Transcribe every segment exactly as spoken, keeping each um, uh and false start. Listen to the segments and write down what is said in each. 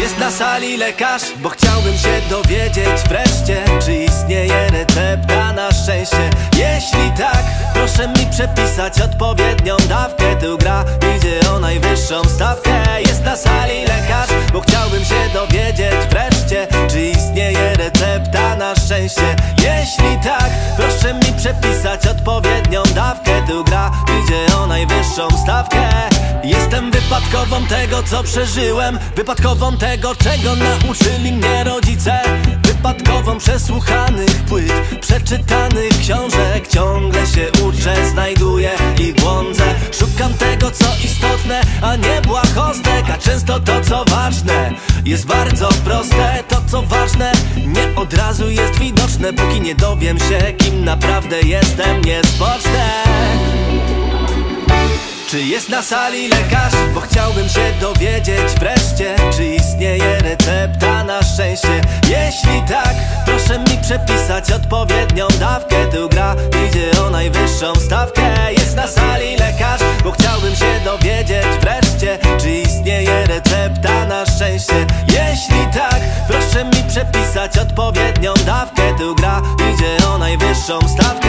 jest na sali lekarz? Bo chciałbym się dowiedzieć wreszcie, czy istnieje recepta na szczęście. Jeśli tak, proszę mi przepisać odpowiednią dawkę. Tu gra idzie o najwyższą stawkę. Jest na sali lekarz, bo chciałbym się dowiedzieć wreszcie, czy istnieje recepta na szczęście. Jeśli tak, proszę mi przepisać odpowiednią dawkę. Tu gra idzie o najwyższą stawkę. Jestem wypadkową tego, co przeżyłem, wypadkową tego, czego nauczyli mnie rodzice, wypadkową przesłuchanych płyt, przeczytanych książek. Ciągle się uczę, znajduję i błądzę. Szukam tego, co istotne, a nie błahostek. A często to, co ważne, jest bardzo proste. To, co ważne, nie od razu jest widoczne, póki nie dowiem się, kim naprawdę jestem, nie spocznę. Czy jest na sali lekarz? Bo chciałbym się dowiedzieć wreszcie, czy istnieje recepta na szczęście. Jeśli tak, proszę mi przepisać odpowiednią dawkę. Tu gra idzie o najwyższą stawkę. Jest na sali lekarz, bo chciałbym się dowiedzieć wreszcie, czy istnieje recepta na szczęście. Jeśli tak, proszę mi przepisać odpowiednią dawkę. Tu gra idzie o najwyższą stawkę.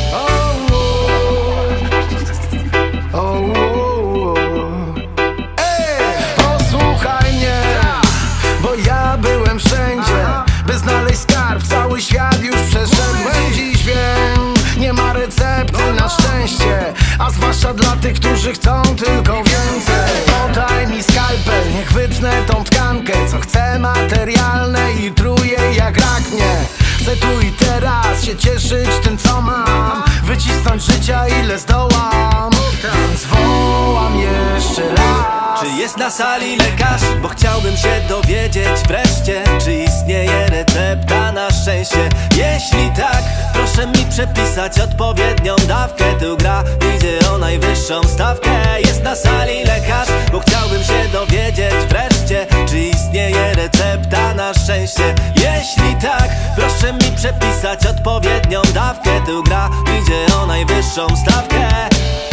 Oh, oh, oh. Ej, posłuchaj mnie, bo ja byłem wszędzie, by znaleźć skarb, cały świat już przeszedłem. Dziś wiem, nie ma recepty na szczęście, a zwłaszcza dla tych, którzy chcą tylko więcej. Podaj mi skalpel, niech wytnę tą tkankę, co chcę materialne i truję jak rak mnie. Chcę tu i teraz się cieszyć tym, co mam, wycisnąć życia ile zdołam, więc wołam jeszcze raz. Czy jest na sali lekarz? Bo chciałbym się dowiedzieć wreszcie, czy istnieje recepta na szczęście. Jeśli tak, proszę mi przepisać odpowiednią dawkę. Tu gra idzie o najwyższą stawkę. Jest na sali lekarz, bo chciałbym się dowiedzieć wreszcie, czy istnieje recepta na szczęście. Jeśli tak, proszę mi przepisać odpowiednią dawkę. Tu gra idzie o najwyższą stawkę.